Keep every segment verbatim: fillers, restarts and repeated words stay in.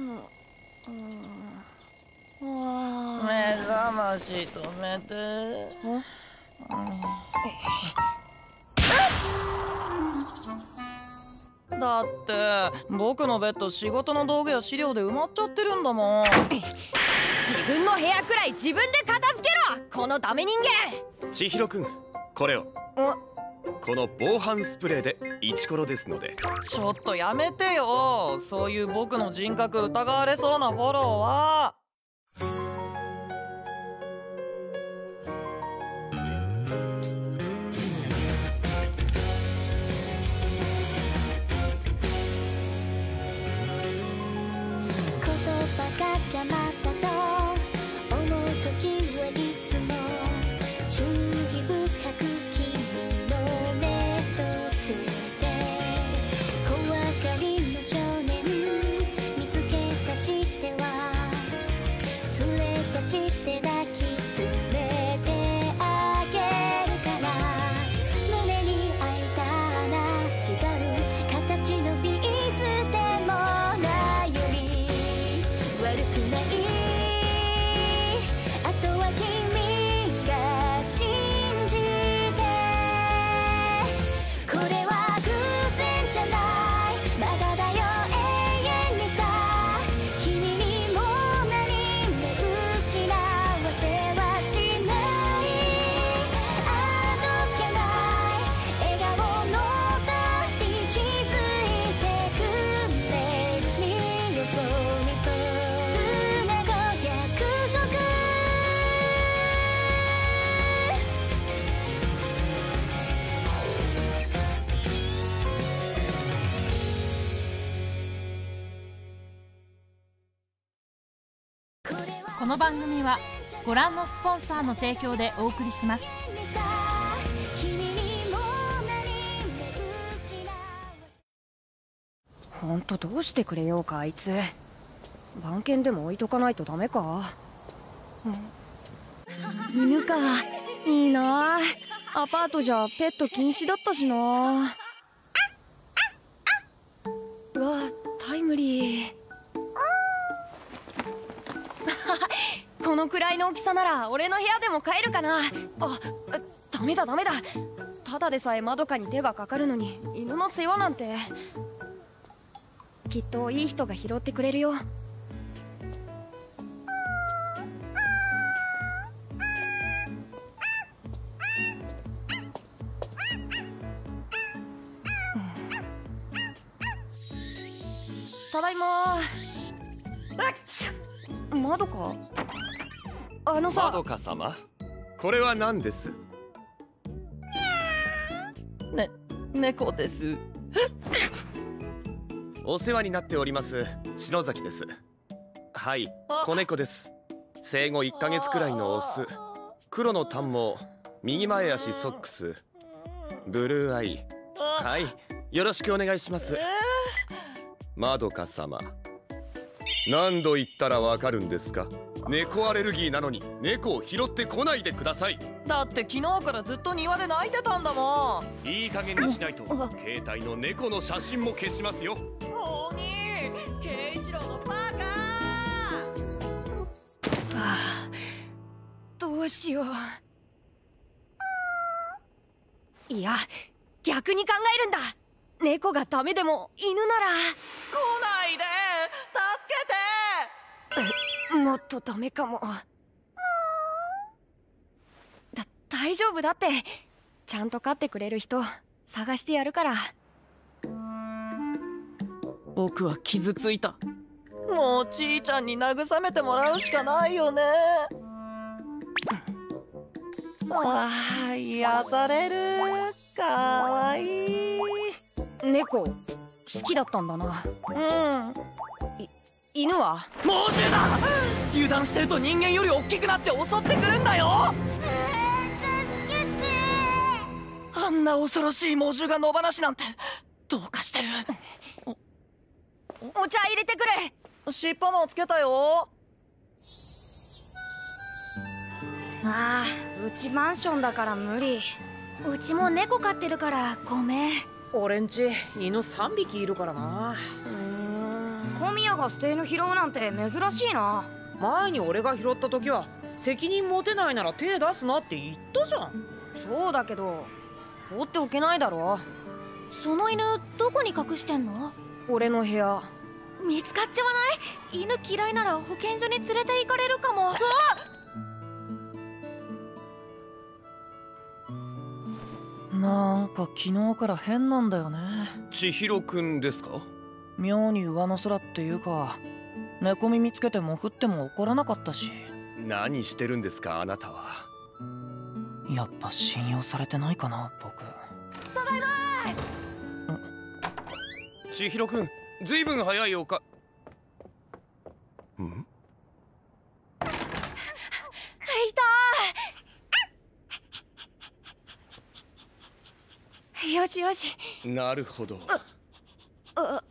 目覚まし止めて。だって僕のベッド仕事の道具や資料で埋まっちゃってるんだもん。 自分の部屋くらい自分で片付けろ、このダメ人間。 千尋くん、これを。この防犯スプレーでイチコロですので。 ちょっとやめてよ、そういう僕の人格疑われそうなフォローは。 邪魔だと思う時はいつも注意深く君の目とついて、怖がりの少年見つけ出しては連れ出して抱き留めてあげるから、胸に開いた穴、違う形のビーズでもないより悪くない、あとは君が信じて。これは偶然じゃない、まだだよ永遠にさ、君にも何も失わせはしない、あどけない笑顔のたび気づいてくれ、見事にそうこの番組はご覧のスポンサーの提供でお送りします。 ほんとどうしてくれようか、あいつ。番犬でも置いとかないとダメか。犬か、いいな。アパートじゃペット禁止だったしな。うわ、タイムリー。このくらいの大きさなら俺の部屋でも飼えるかな。あ、ダメだダメだ。ただでさえまどかに手がかかるのに犬の世話なんて。きっといい人が拾ってくれるよ。ただいまー。まどか、あのさ。 まどか様、これは何です？ ね、猫です。 お世話になっております篠崎です。はい、子猫です。生後いっかげつくらいのオス、黒の短毛、右前足ソックス、ブルーアイ。はい、よろしくお願いします。まどか様、何度言ったらわかるんですか？猫アレルギーなのに猫を拾ってこないでください。 だって昨日からずっと庭で泣いてたんだもん。 いい加減にしないと携帯の猫の写真も消しますよ。 お兄、圭一郎のバカ。 はあ、どうしよう。いや、逆に考えるんだ。猫がダメでも犬なら。 来ないで、助けて。 もっとダメかも。だ、大丈夫だって。ちゃんと飼ってくれる人探してやるから。 僕は傷ついた。もうちいちゃんに慰めてもらうしかないよね。ああ、癒される。かわいい。 猫好きだったんだな。 うん。 犬は猛獣だ。油断してると人間より大きくなって襲ってくるんだよ。 助けて。 あんな恐ろしい猛獣が野放しなんてどうかしてる。 お茶入れてくれ。 尻尾もつけたよ。 ああ、うちマンションだから無理。 うちも猫飼ってるからごめん。 俺んち犬さんびきいるからな。 うーん。 小宮が捨て犬拾うなんて珍しいな。 前に俺が拾った時は責任持てないなら手出すなって言ったじゃん。 そうだけど放っておけないだろ。 その犬どこに隠してんの？ 俺の部屋。 見つかっちゃわない？犬嫌いなら保健所に連れて行かれるかも。 なんか昨日から変なんだよね。 千尋くんですか？ 妙に上の空っていうか、猫耳つけても降っても怒らなかったし。 何してるんですかあなたは。 やっぱ信用されてないかな僕。 ただいまー。千尋くん、ずいぶん早いおか。ん？ いた。よしよし。 なるほど。 あ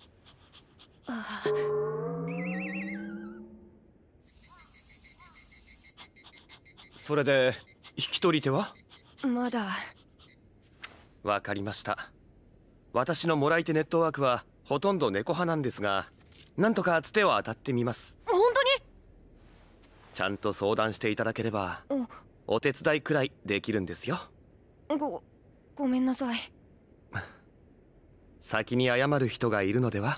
それで引き取り手は？ まだ。 わかりました。私のもらい手ネットワークはほとんど猫派なんですが、なんとかつてを当たってみます。 本当に？ ちゃんと相談していただければお手伝いくらいできるんですよ。 ごごめんなさい。 先に謝る人がいるのでは？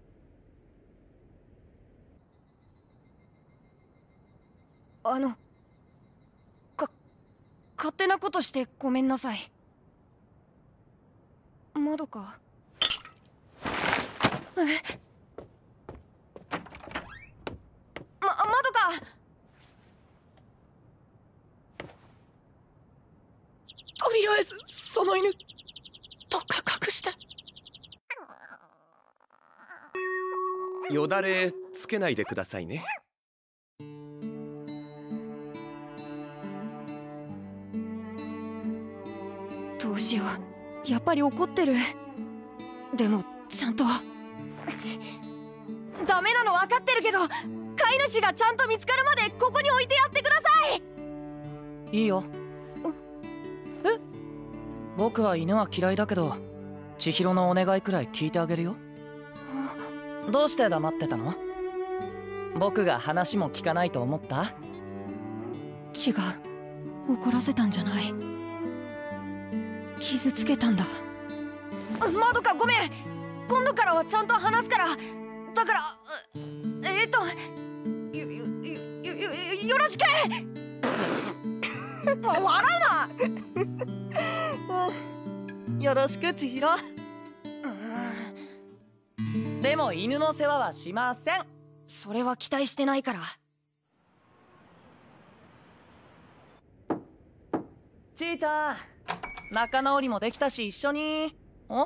あのか勝手なことしてごめんなさい。まどか。えままどか。 とりあえずその犬どっか隠して。 よだれつけないでくださいね。 どうしよう、やっぱり怒ってる。でもちゃんとダメなの分かってるけど、飼い主がちゃんと見つかるまでここに置いてやってください。 いいよ。 え？ 僕は犬は嫌いだけど千尋のお願いくらい聞いてあげるよ。どうして黙ってたの？僕が話も聞かないと思った？ 違う、怒らせたんじゃない。傷つけたんだ。まどかごめん、今度からはちゃんと話すから。だからえっとよよよよよろしく。笑うな。よろしく千尋。でも犬の世話はしません。 それは期待してないから。 ちーちゃん、仲直りもできたし一緒に。お？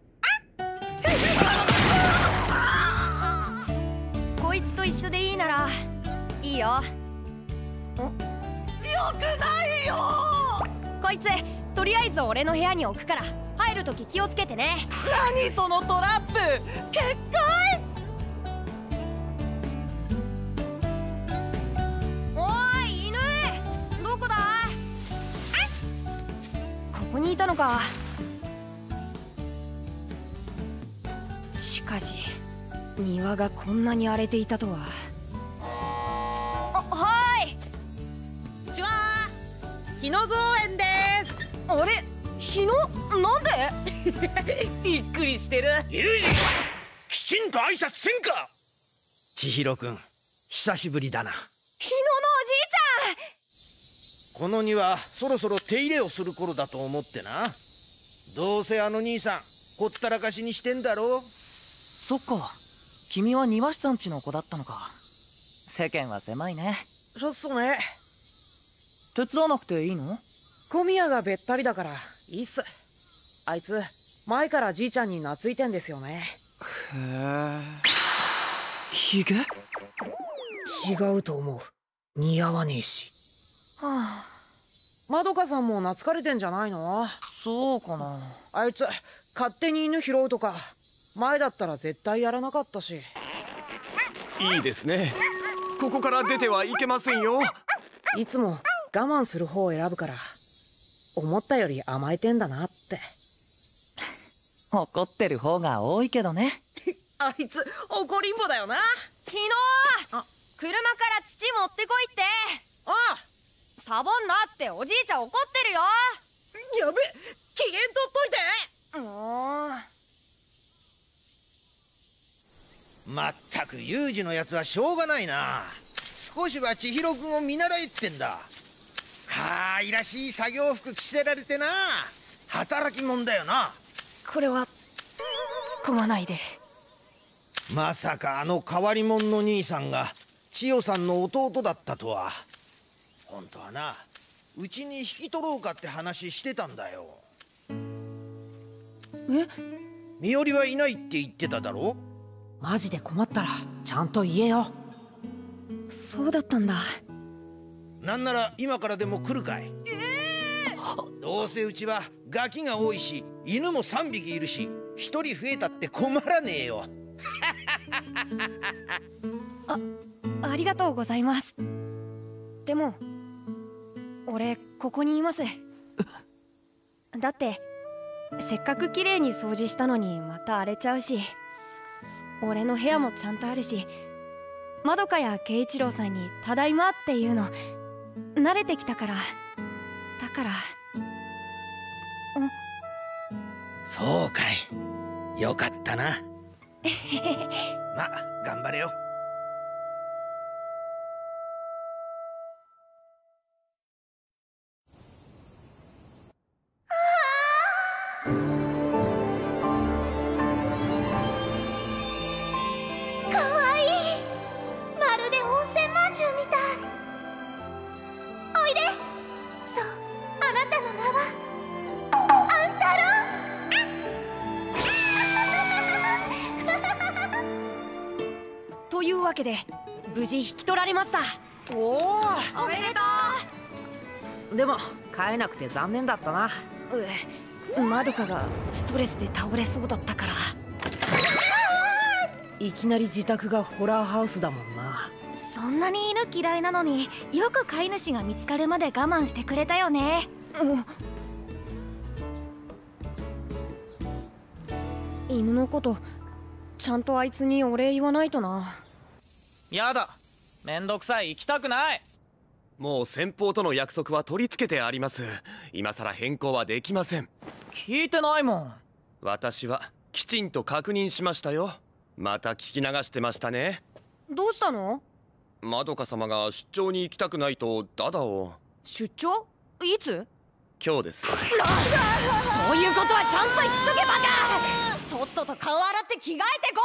こいつと一緒でいいならいいよ。よくないよ。こいつとりあえず俺の部屋に置くから入るとき気をつけてね。 何そのトラップ、結界。 おーい犬、どこだ？ここにいたのか。しかし庭がこんなに荒れていたとは。あ、はーい。 こんにちは。日野造園です。 あれ、日野、なんで？ びっくりしてる。 ユージ、きちんと挨拶せんか。千尋くん、久しぶりだな。 日野のおじいちゃん。 この庭そろそろ手入れをする頃だと思ってな。どうせあの兄さんほったらかしにしてんだろう。 そっか、君は庭師さんちの子だったのか。世間は狭いね。 そうね。 手伝わなくていいの？ 小宮がべったりだからいいっす。あいつ前からじいちゃんに懐いてんですよね。 へえ。ヒゲ？ 違うと思う。似合わねえし。 はあ。 まどかさんも懐かれてんじゃないの？ そうかな。 あいつ勝手に犬拾うとか前だったら絶対やらなかったし。 いいですね。ここから出てはいけませんよ。 いつも我慢する方を選ぶから思ったより甘えてんだなって。 怒ってる方が多いけどね。 あいつ怒りんぼだよな。 昨日車から土持ってこいって。 ああ、 サボんなっておじいちゃん怒ってるよ。 やべ、機嫌取っといて。 もうまったくユージのやつはしょうがないな。少しは千尋君を見習えってんだ。かわいらしい作業服着せられてな。働き者だよな。 これは突っ込まないで。 まさかあの変わり者の兄さんが千代さんの弟だったとは。本当はな、うちに引き取ろうかって話してたんだよ。 え、 身寄りはいないって言ってただろ。 マジで困ったらちゃんと言えよ。 そうだったんだ。 なんなら今からでも来るかい。えー、どうせうちはガキが多いし犬もさんびきいるし一人増えたって困らねえよ。 あ、ありがとうございます。でも俺ここにいます。だってせっかく綺麗に掃除したのにまた荒れちゃうし、俺の部屋もちゃんとあるし、まどかや圭一郎さんに「ただいま」っていうの慣れてきたから。だから。 そうかい、よかったな。まあ頑張れよ。 かわいい。まるで温泉まんじゅうみたい。おいで。そう、あなたの名はあんたろというわけで無事引き取られました。 おお、 おめでとでも飼えなくて残念だったな。 う。まどかがストレスで倒れそうだったから。 いきなり自宅がホラーハウスだもんな。 そんなに犬嫌いなのによく飼い主が見つかるまで我慢してくれたよね。 犬のことちゃんとあいつにお礼言わないとな。 やだ、めんどくさい、行きたくない。 もう先方との約束は取り付けてあります。今さら変更はできません。 聞いてないもん。 私はきちんと確認しましたよ。また聞き流してましたね。 どうしたの？ まどか様が出張に行きたくないとダダを。 出張？いつ？ 今日です。 そういうことはちゃんと言っとけばか。とっとと顔洗って着替えてこ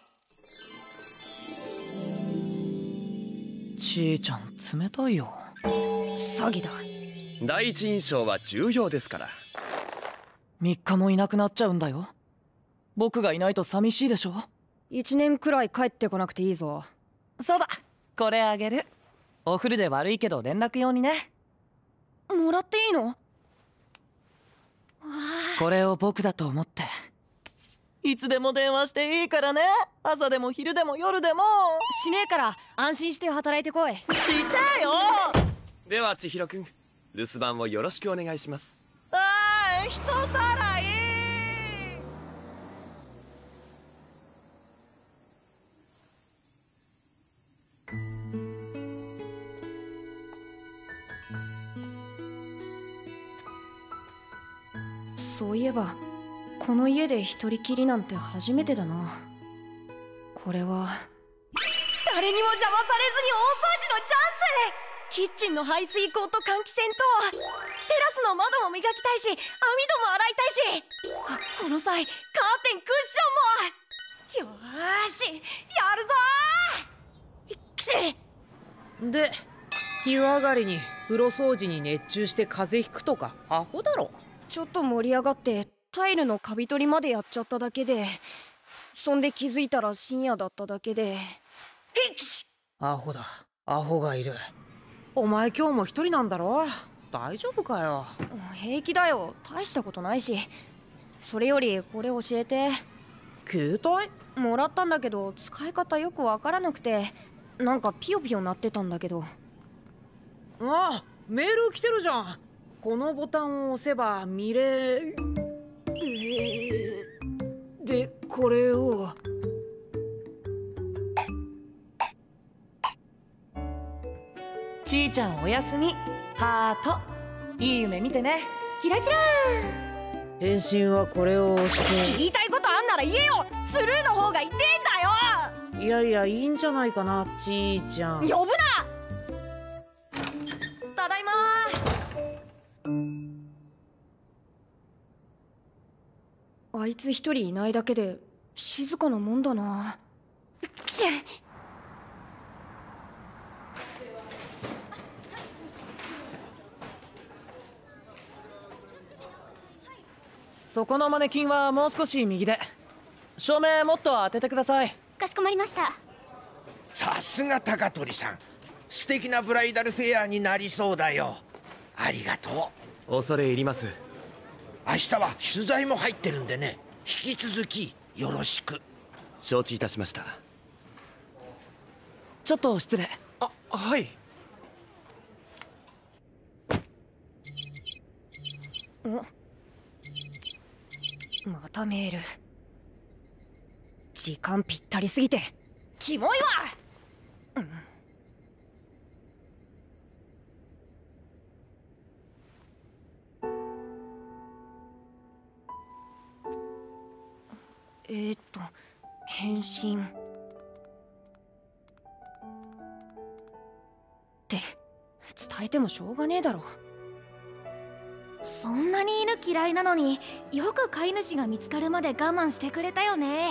い。ちーちゃん冷たいよ。 詐欺だ。 第一印象は重要ですから。 みっかもいなくなっちゃうんだよ。僕がいないと寂しいでしょ。 一年くらい帰ってこなくていいぞ。 そうだ、これあげる。お風呂で悪いけど連絡用にね。 もらっていいの？ これを僕だと思っていつでも電話していいからね。朝でも昼でも夜でも。 しねえから安心して働いてこい。 してよ。 では千尋くん、留守番をよろしくお願いします。 ああ、人さらい。 そういえばこの家で一人きりなんて初めてだな。これは誰にも邪魔されずに大掃除のチャンス。キッチンの排水口と換気扇とテラスの窓も磨きたいし網戸も洗いたいし、あ、この際カーテンクッションも。よーしやるぞー。きしで、昼上がりに風呂掃除に熱中して風邪ひくとかアホだろ。 ちょっと盛り上がってタイルのカビ取りまでやっちゃっただけで、そんで気づいたら深夜だっただけで。へっきし。 アホだ、アホがいる。お前今日も一人なんだろ。大丈夫かよ。 平気だよ、大したことないし。それよりこれ教えて。 携帯もらったんだけど使い方よくわからなくて、なんかピヨピヨ鳴ってたんだけど。 ああ、メール来てるじゃん。このボタンを押せば見れ、えー、でこれをちーちゃんおやすみ。ハート。いい夢見てね。キラキラ変身はこれを押して。 言いたいことあんなら言えよ。スルーの方が痛えんだよ。 いやいや、いいんじゃないかな、ちーちゃん。 呼ぶな。ただいま。あいつ一人いないだけで静かなもんだな。くしゃ。 そこのマネキンはもう少し右で。照明もっと当ててください。 かしこまりました。 さすが高取さん、素敵なブライダルフェアになりそうだよ。ありがとう。恐れ入ります。 明日は取材も入ってるんでね、引き続きよろしく。 承知いたしました。 ちょっと失礼。 あ、はい。 またメール。時間ぴったりすぎてキモいわ。うん、えー、っと返信って伝えてもしょうがねえだろ。 そんなに犬嫌いなのによく飼い主が見つかるまで我慢してくれたよね。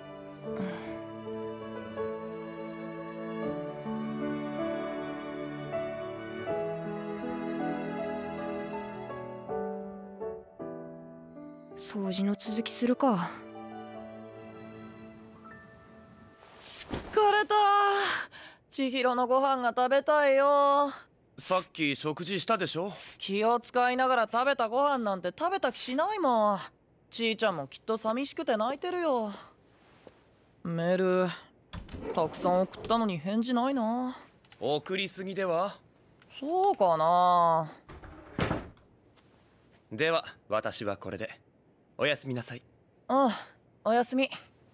掃除の続きするか。 疲れた。千尋のご飯が食べたいよ。 さっき食事したでしょ。 気を使いながら食べたご飯なんて食べた気しないもん。ちーちゃんもきっと寂しくて泣いてるよ。メールたくさん送ったのに返事ないな。 送りすぎでは。 そうかな。 では私はこれで。おやすみなさい。 うん、おやすみ。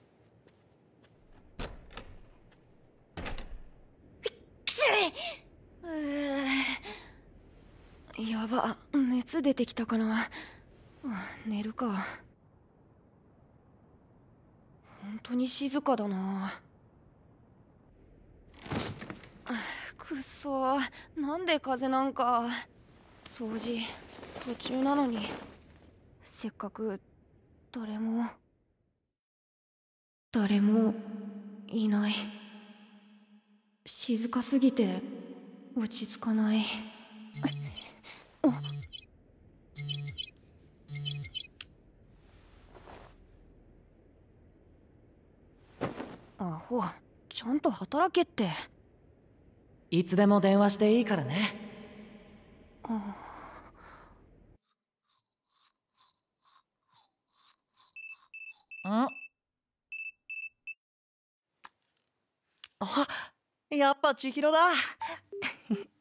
やば、熱出てきたかな。寝るか。本当に静かだな。くっそ、なんで風なんか。掃除途中なのに。せっかく誰も誰もいない。静かすぎて落ち着かない。アホ、ちゃんと働けって。 いつでも電話していいからね。 あん？あ、やっぱ千尋だ。おかけになった電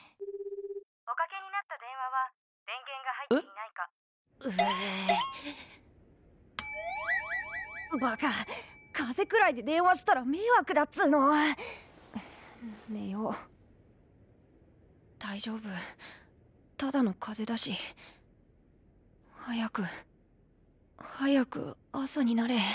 話は電源が入っていないか。うえバカ、風くらいで電話したら迷惑だっつうの。寝よう。大丈夫、ただの風邪だし。早く早く朝になれ。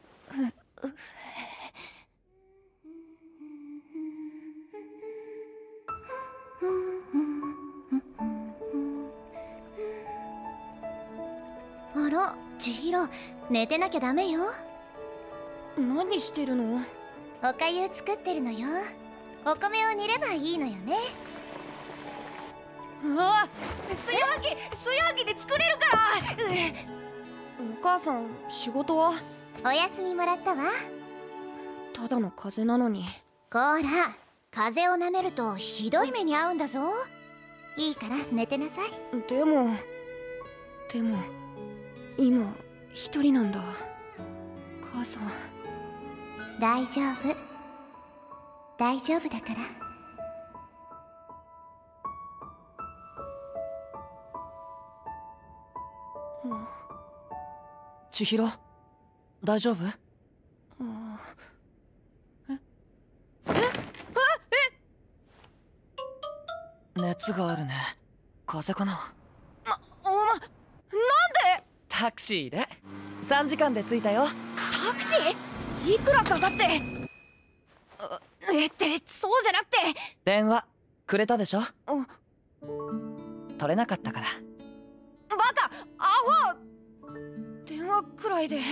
あら、千尋、寝てなきゃダメよ。 何してるの？ おかゆ作ってるのよ。お米を煮ればいいのよね。 うわ、炊飯器炊飯器で作れるから。お母さん、仕事は？ お休みもらったわ。 ただの風邪なのに。 こら、風邪をなめるとひどい目に遭うんだぞ。いいから寝てなさい。 でもでも今一人なんだ。母さん。 大丈夫大丈夫だから。 千尋、大丈夫？ あええあ熱があるね。風邪かな。 ま、おま、なんで？ タクシーでさんじかんで着いたよ。 タクシー？いくらかかって？えってそうじゃなくて。 電話くれたでしょ。 あ、 取れなかったから。 バカアホ。電話くらいで。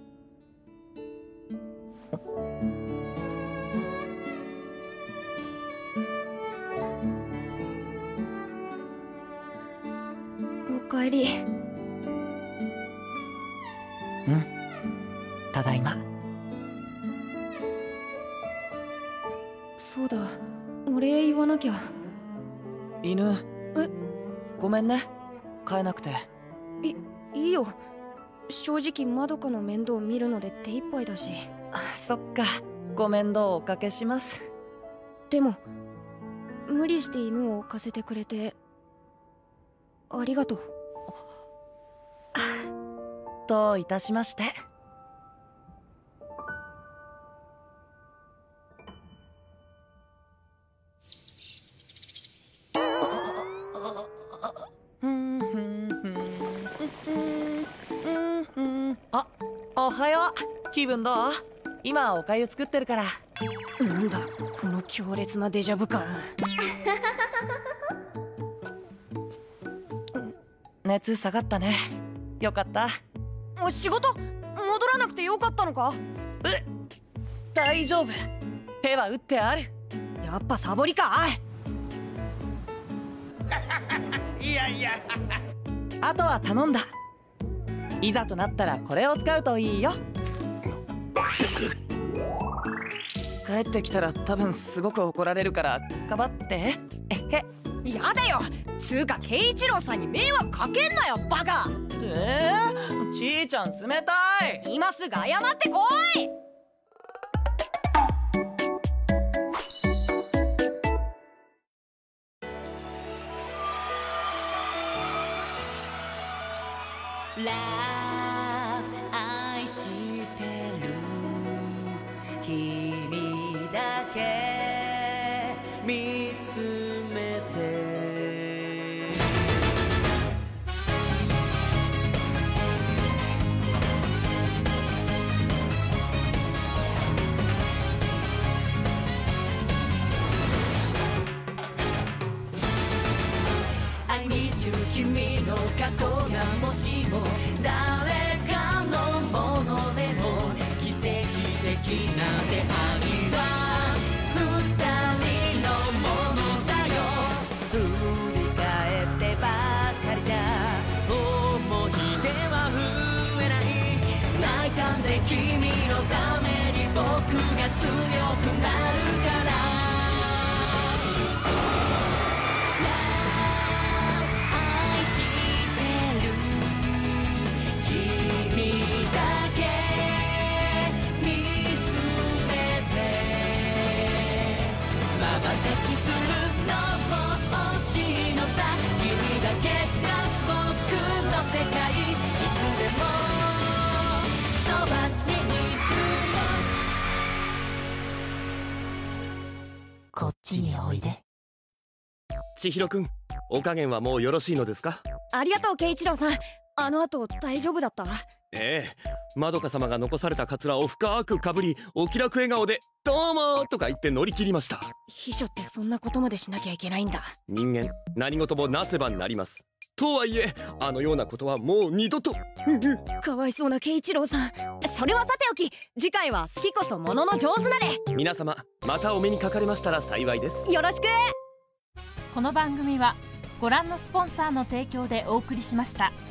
おかえり。 うん、ただいま。 そうだ、お礼言わなきゃ。 犬、 え、 ごめんね、飼えなくて。 いいいよ。正直まどかの面倒を見るので手一杯だし。 あ、そっか、ご面倒おかけします。 でも無理して犬を置かせてくれてありがとう。 どういたしまして。あ、おはよう。気分どう？今おかゆ作ってるから。 なんだこの強烈なデジャブ感。 熱下がったね。よかった。 お仕事戻らなくてよかったのか？ え、大丈夫。手は打ってある。 やっぱサボりか。 いやいやあとは頼んだ。いざとなったらこれを使うといいよ。帰ってきたら多分すごく怒られるからかばって。えへ。 やだよ。つうか圭一郎さんに迷惑かけんなよバカ。 えー、ちーちゃん冷たい。 今すぐ謝ってこい。 ラブ愛してる君だけ見つめてI miss you 君の過去がもしも誰かのものでも奇跡的な出会いは二人のものだよ。振り返ってばかりじゃ思い出は増えない。泣いたんで君のために僕が強くなるから。こっちにおいで。 千尋くん、お加減はもうよろしいのですか？ ありがとう圭一郎さん。あの後大丈夫だった？ ええ、まどか様が残されたカツラを深くかぶり、お気楽笑顔で「どうも」とか言って乗り切りました。 秘書ってそんなことまでしなきゃいけないんだ。 人間何事もなせばなります。とはいえあのようなことはもう二度と。 かわいそうな圭一郎さん。それはさておき、次回は好きこそものの上手なれ。 皆様またお目にかかれましたら幸いです。 よろしく。 この番組はご覧のスポンサーの提供でお送りしました。